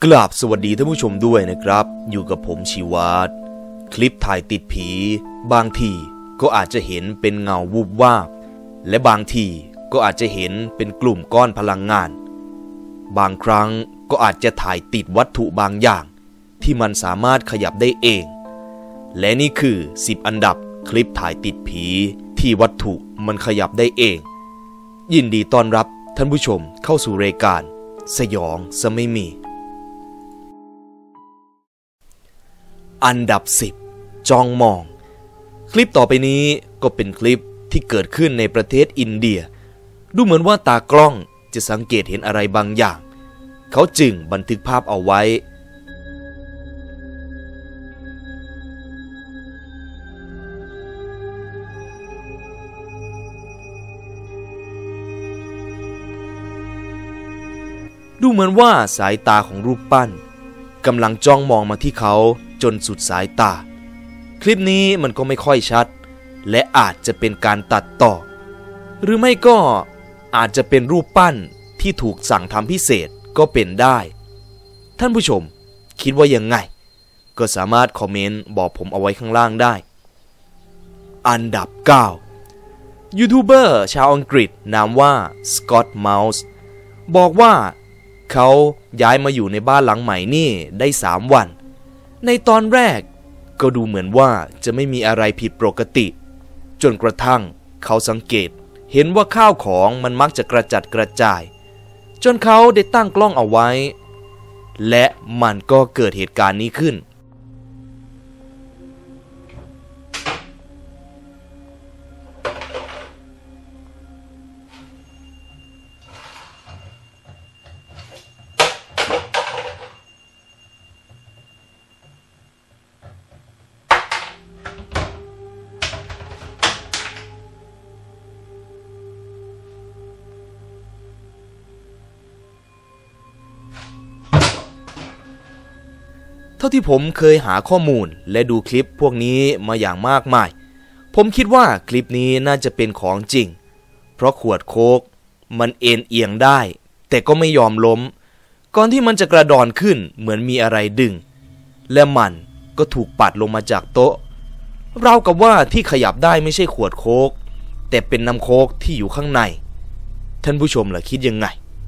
กราบสวัสดีท่านผู้ชมด้วยนะครับอยู่กับผมชีวาตคลิปถ่ายติดผีบางทีก็อาจจะเห็นเป็นเงาวูบวาบและบางทีก็อาจจะเห็นเป็นกลุ่มก้อนพลังงานบางครั้งก็อาจจะถ่ายติดวัตถุบางอย่างที่มันสามารถขยับได้เองและนี่คือ10อันดับคลิปถ่ายติดผีที่วัตถุมันขยับได้เองยินดีต้อนรับท่านผู้ชมเข้าสู่รายการสยองซะไม่มีอันดับ10จ้องมองคลิปต่อไปนี้ก็เป็นคลิปที่เกิดขึ้นในประเทศอินเดียดูเหมือนว่าตากล้องจะสังเกตเห็นอะไรบางอย่างเขาจึงบันทึกภาพเอาไว้ดูเหมือนว่าสายตาของรูปปั้นกำลังจ้องมองมาที่เขาจนสุดสายตาคลิปนี้มันก็ไม่ค่อยชัดและอาจจะเป็นการตัดต่อหรือไม่ก็อาจจะเป็นรูปปั้นที่ถูกสั่งทำพิเศษก็เป็นได้ท่านผู้ชมคิดว่ายังไงก็สามารถคอมเมนต์บอกผมเอาไว้ข้างล่างได้อันดับ9ยูทูบเบอร์ชาวอังกฤษนามว่าสกอตต์เมาส์บอกว่าเขาย้ายมาอยู่ในบ้านหลังใหม่นี่ได้3 วันในตอนแรกก็ดูเหมือนว่าจะไม่มีอะไรผิดปกติจนกระทั่งเขาสังเกตเห็นว่าข้าวของมันมักจะกระจัดกระจายจนเขาได้ตั้งกล้องเอาไว้และมันก็เกิดเหตุการณ์นี้ขึ้นเท่าที่ผมเคยหาข้อมูลและดูคลิปพวกนี้มาอย่างมากมายผมคิดว่าคลิปนี้น่าจะเป็นของจริงเพราะขวดโค้กมันเอ็นเอียงได้แต่ก็ไม่ยอมล้มก่อนที่มันจะกระดอนขึ้นเหมือนมีอะไรดึงและมันก็ถูกปัดลงมาจากโต๊ะราวกับว่าที่ขยับได้ไม่ใช่ขวดโค้กแต่เป็นน้ำโค้กที่อยู่ข้างในท่านผู้ชมล่ะคิดยังไง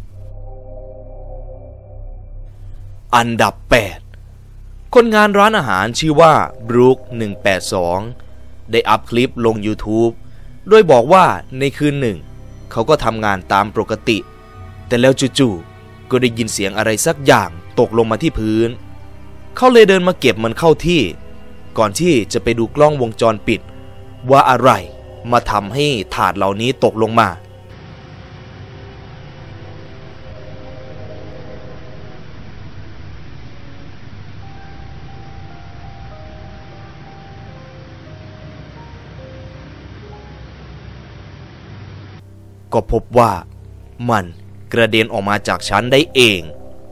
อันดับ8คนงานร้านอาหารชื่อว่าบรูค182ได้อัพคลิปลง YouTube โดยบอกว่าในคืนหนึ่งเขาก็ทำงานตามปกติแต่แล้วจู่ๆก็ได้ยินเสียงอะไรสักอย่างตกลงมาที่พื้นเขาเลยเดินมาเก็บมันเข้าที่ก่อนที่จะไปดูกล้องวงจรปิดว่าอะไรมาทำให้ถาดเหล่านี้ตกลงมาก็พบว่ามันกระเด็นออกมาจากชั้นได้เอง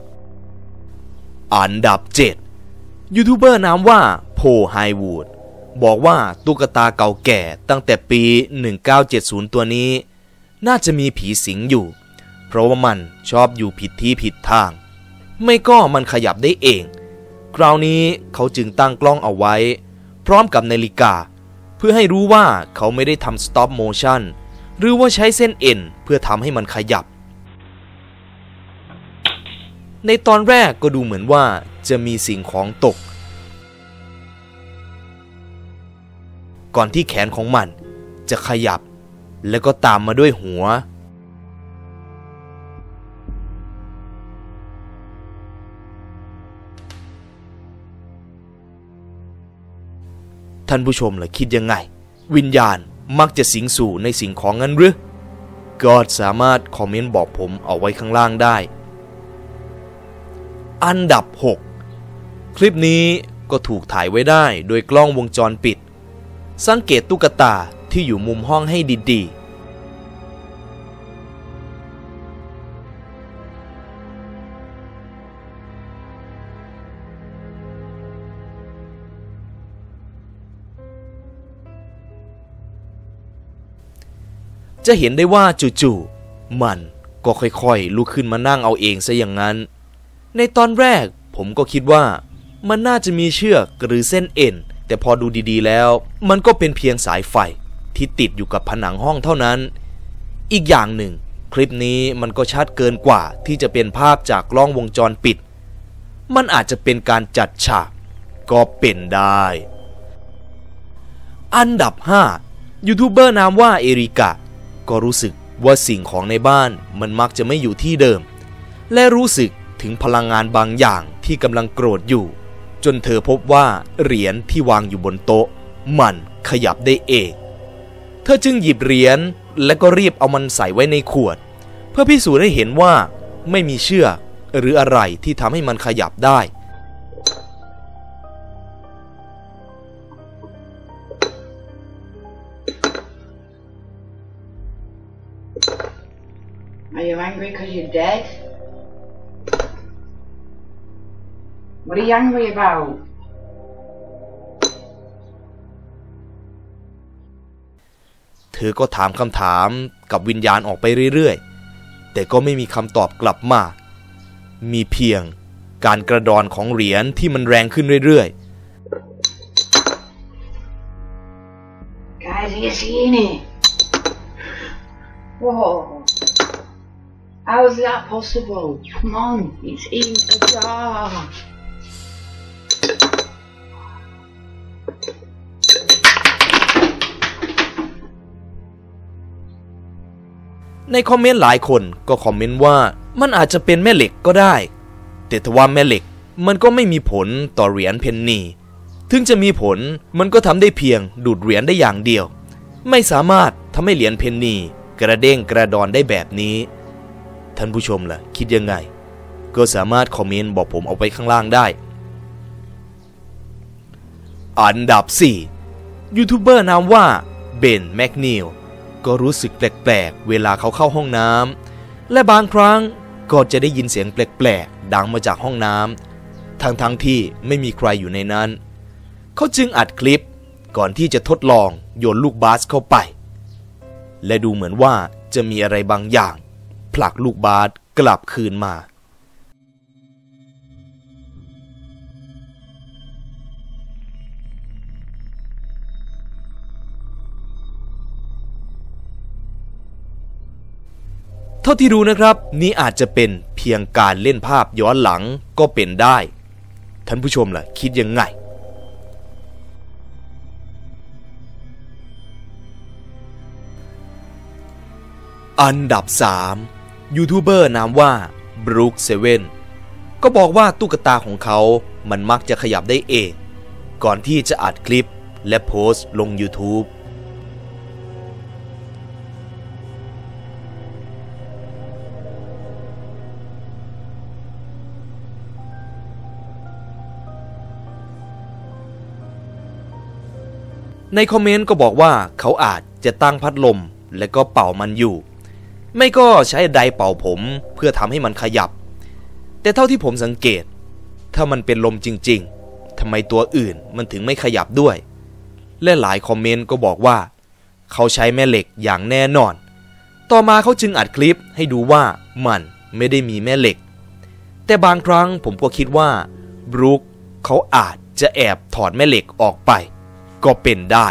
อันดับ7ยูทูบเบอร์นามว่าโพไฮวูดบอกว่าตุ๊กตาเก่าแก่ตั้งแต่ปี1970ตัวนี้น่าจะมีผีสิงอยู่เพราะว่ามันชอบอยู่ผิดที่ผิดทางไม่ก็มันขยับได้เองคราวนี้เขาจึงตั้งกล้องเอาไว้พร้อมกับนาฬิกาเพื่อให้รู้ว่าเขาไม่ได้ทำ stop motionหรือว่าใช้เส้นเอ็นเพื่อทำให้มันขยับในตอนแรกก็ดูเหมือนว่าจะมีสิ่งของตกก่อนที่แขนของมันจะขยับแล้วก็ตามมาด้วยหัวท่านผู้ชมล่ะคิดยังไงวิญญาณมักจะสิงสู่ในสิ่งของนั้นหรือก็สามารถคอมเมนต์บอกผมเอาไว้ข้างล่างได้อันดับ6คลิปนี้ก็ถูกถ่ายไว้ได้โดยกล้องวงจรปิดสังเกตตุ๊กตาที่อยู่มุมห้องให้ดีๆจะเห็นได้ว่าจู่ๆมัน ก็ค่อยๆลุกขึ้นมานั่งเอาเองซะอย่างนั้นในตอนแรกผมก็คิดว่ามันน่าจะมีเชือกหรือเส้นเอ็นแต่พอดูดีๆแล้วมันก็เป็นเพียงสายไฟที่ติดอยู่กับผนังห้องเท่านั้นอีกอย่างหนึ่งคลิปนี้มันก็ชัดเกินกว่าที่จะเป็นภาพจากกล้องวงจรปิดมันอาจจะเป็นการจัดฉากก็เป็นได้อันดับ5ยูทูบเบอร์นามว่าเอริกะก็รู้สึกว่าสิ่งของในบ้านมันมักจะไม่อยู่ที่เดิมและรู้สึกถึงพลังงานบางอย่างที่กำลังโกรธอยู่จนเธอพบว่าเหรียญที่วางอยู่บนโต๊ะมันขยับได้เองเธอจึงหยิบเหรียญและก็รีบเอามันใส่ไว้ในขวดเพื่อพิสูจน์ให้เห็นว่าไม่มีเชือกหรืออะไรที่ทำให้มันขยับได้ Are you angry because you're dead? What are you angry about? เธอก็ถามคำถามกับวิญญาณออกไปเรื่อยๆแต่ก็ไม่มีคำตอบกลับมามีเพียงการกระดอนของเหรียญที่มันแรงขึ้นเรื่อยๆ Guys, are you seeing it? Whoa.How is that possible? Come on, it's in a jar. ในคอมเมนต์หลายคนก็คอมเมนต์ว่ามันอาจจะเป็นแม่เหล็กก็ได้แต่ทว่าแม่เหล็กมันก็ไม่มีผลต่อเหรียญเพนนีถึงจะมีผลมันก็ทำได้เพียงดูดเหรียญได้อย่างเดียวไม่สามารถทำให้เหรียญเพนนีกระเด้งกระดอนได้แบบนี้ท่านผู้ชมล่ะคิดยังไงก็สามารถคอมเมนต์บอกผมเอาไว้ข้างล่างได้อันดับ4ยูทูบเบอร์นามว่าเบนแมคนีลก็รู้สึกแปลกๆเวลาเขาเข้าห้องน้ำและบางครั้งก็จะได้ยินเสียงแปลกๆดังมาจากห้องน้ำทั้งที่ไม่มีใครอยู่ในนั้นเขาจึงอัดคลิปก่อนที่จะทดลองโยนลูกบาสเข้าไปและดูเหมือนว่าจะมีอะไรบางอย่างผลักลูกบาสกลับคืนมาเท่าที่รู้นะครับนี่อาจจะเป็นเพียงการเล่นภาพย้อนหลังก็เป็นได้ท่านผู้ชมล่ะคิดยังไงอันดับ3ยูทูบเบอร์นามว่าบรูคเซเว่นก็บอกว่าตุ๊กตาของเขามันมักจะขยับได้เองก่อนที่จะอัดคลิปและโพสต์ลง YouTubeในคอมเมนต์ก็บอกว่าเขาอาจจะตั้งพัดลมและก็เป่ามันอยู่ไม่ก็ใช้ไดร์เป่าผมเพื่อทำให้มันขยับแต่เท่าที่ผมสังเกตถ้ามันเป็นลมจริงๆทำไมตัวอื่นมันถึงไม่ขยับด้วยและหลายคอมเมนต์ก็บอกว่าเขาใช้แม่เหล็กอย่างแน่นอนต่อมาเขาจึงอัดคลิปให้ดูว่ามันไม่ได้มีแม่เหล็กแต่บางครั้งผมก็คิดว่าบรูคเขาอาจจะแอบถอดแม่เหล็กออกไปก็เป็นได้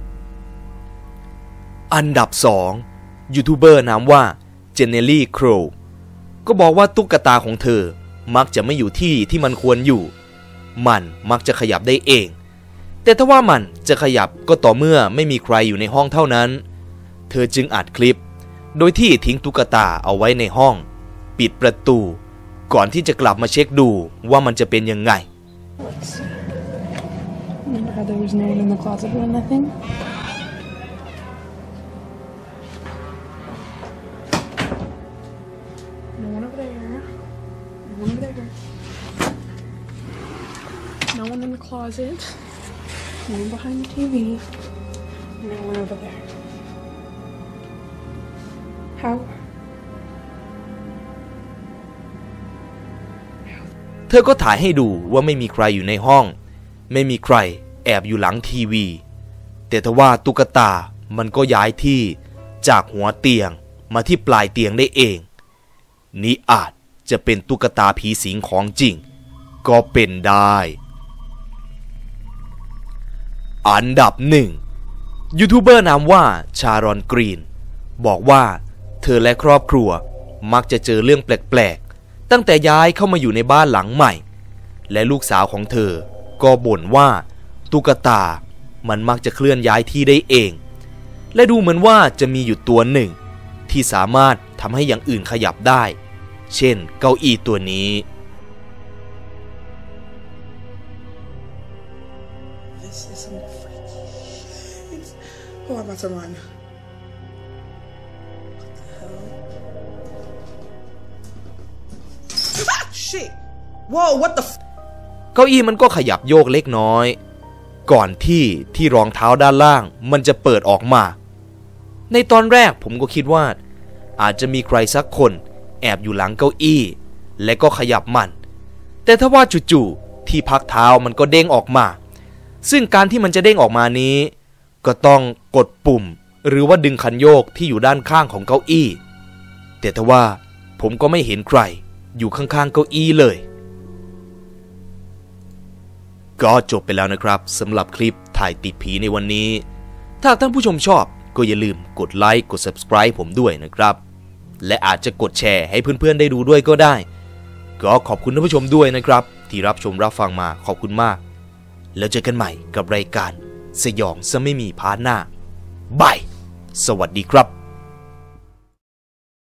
อันดับ2ยูทูบเบอร์นามว่าเจเนลลี่โครก็บอกว่าตุ๊กตาของเธอมักจะไม่อยู่ที่มันควรอยู่มันมักจะขยับได้เองแต่ถ้าว่ามันจะขยับก็ต่อเมื่อไม่มีใครอยู่ในห้องเท่านั้นเธอจึงอัดคลิปโดยที่ทิ้งตุ๊กตาเอาไว้ในห้องปิดประตูก่อนที่จะกลับมาเช็คดูว่ามันจะเป็นยังไง There was no one in the closet doing nothing. No one over there. No one over there. No one in the closet. No one behind the TV. No one over there. How? เธอก็ถ่ายให้ดูว่าไม่มีใครอยู่ในห้องไม่มีใครแอบอยู่หลังทีวีแต่ทว่าตุ๊กตามันก็ย้ายที่จากหัวเตียงมาที่ปลายเตียงได้เองนี่อาจจจะเป็นตุ๊กตาผีสิงของจริงก็เป็นได้อันดับหนึ่งยูทูบเบอร์นามว่าชารอนกรีนบอกว่าเธอและครอบครัวมักจะเจอเรื่องแปลกๆตั้งแต่ย้ายเข้ามาอยู่ในบ้านหลังใหม่และลูกสาวของเธอก็บ่นว่าตุ๊กตามันมักจะเคลื่อนย้ายที่ได้เองและดูเหมือนว่าจะมีอยู่ตัวหนึ่งที่สามารถทำให้อย่างอื่นขยับได้เช่นเก้าอี้ตัวนี้ This isn't freaky. Oh, I'm about to run. What the hell? Ah, shit! Whoa, what the? เก้าอี้มันก็ขยับโยกเล็กน้อยก่อนที่รองเท้าด้านล่างมันจะเปิดออกมาในตอนแรกผมก็คิดว่าอาจจะมีใครสักคนแอบอยู่หลังเก้าอี้และก็ขยับมันแต่ถ้าว่าจู่ๆที่พักเท้ามันก็เด้งออกมาซึ่งการที่มันจะเด้งออกมานี้ก็ต้องกดปุ่มหรือว่าดึงคันโยกที่อยู่ด้านข้างของเก้าอี้แต่ถ้าว่าผมก็ไม่เห็นใครอยู่ข้างๆเก้าอี้เลยก็จบไปแล้วนะครับสำหรับคลิปถ่ายติดผีในวันนี้ถ้าท่านผู้ชมชอบก็อย่าลืมกดไลค์กด Subscribe ผมด้วยนะครับและอาจจะกดแชร์ให้เพื่อนๆได้ดูด้วยก็ได้ก็ขอบคุณท่านผู้ชมด้วยนะครับที่รับชมรับฟังมาขอบคุณมากแล้วเจอกันใหม่กับรายการสยองซะไม่มีพาร์ทหน้าบายสวัสดีครับ